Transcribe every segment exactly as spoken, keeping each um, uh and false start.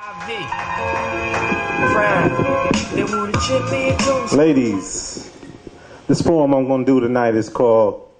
Ladies, this poem I'm going to do tonight is called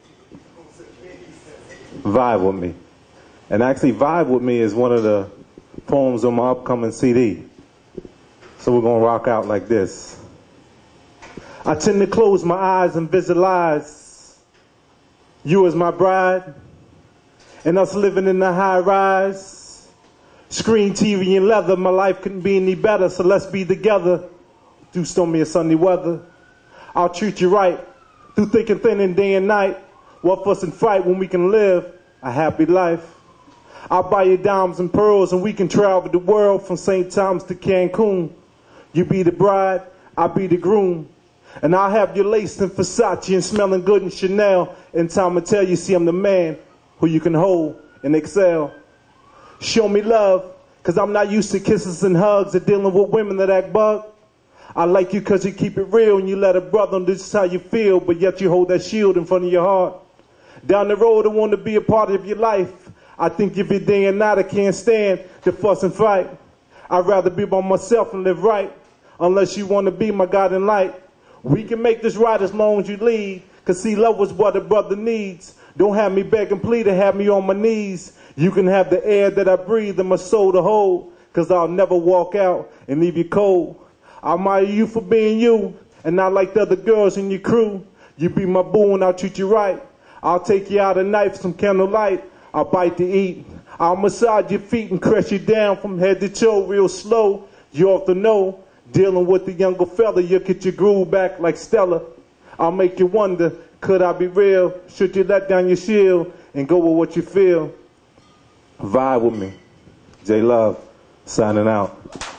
Vibe With Me. And actually, Vibe With Me is one of the poems on my upcoming C D. So we're going to rock out like this. I tend to close my eyes and visualize you as my bride, and us living in the high rise. Screen T V and leather, my life couldn't be any better, so let's be together through stormy and sunny weather. I'll treat you right through thick and thin and day and night. What fuss and fight when we can live a happy life. I'll buy you diamonds and pearls and we can travel the world from Saint Thomas to Cancun. You be the bride, I'll be the groom. And I'll have you laced in Versace and smelling good in Chanel. In time to tell you, see I'm the man who you can hold and excel. Show me love, cause I'm not used to kisses and hugs or dealing with women that act bug. I like you cause you keep it real and you let a brother know this is how you feel, but yet you hold that shield in front of your heart. Down the road I want to be a part of your life. I think if you're day and night I can't stand the fuss and fight. I'd rather be by myself and live right, unless you want to be my guiding light. We can make this right as long as you lead, cause see love was what a brother needs. Don't have me beg and plead to have me on my knees. You can have the air that I breathe and my soul to hold, cause I'll never walk out and leave you cold. I admire you for being you, and not like the other girls in your crew. You be my boo and I'll treat you right. I'll take you out at night for some candlelight. I'll bite to eat. I'll massage your feet and crush you down from head to toe real slow. You ought to know, dealing with the younger fella, you'll get your groove back like Stella. I'll make you wonder, could I be real? Should you let down your shield and go with what you feel? Vibe with me. J Love, signing out.